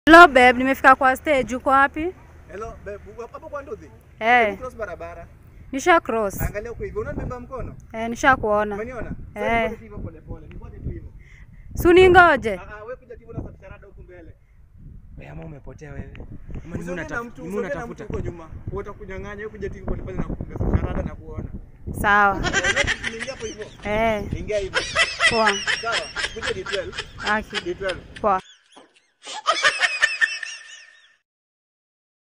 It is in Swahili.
Hello babe, nimefika kwa stage. Uko wapi? Hello babe, hapo kwa Nduthi? Cross barabara. Nisha cross. Angalia huko hivyo, unanibeba mkono? Nisha kuona. Umeniona? Sasa hivyo pole pole. Nipote tu hivyo. Suni ngoje. Wewe kuja timu na sarada huko mbele. Wewe ama umepotea wewe. Unatafuta huko nyuma. Utakunyang'anya wewe kuja timu pole pole na sarada na kuona. Sawa. Ingia hapo hivyo. Ingia hivyo. Poa. Sawa. Kuja D12. Aki. D12. Poa.